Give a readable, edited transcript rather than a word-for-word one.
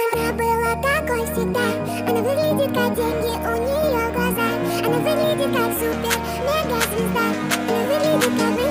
Она была такой всегда. Она выглядит как деньги, у нее глаза. Она выглядит как супер, мега звезда. Она выглядит как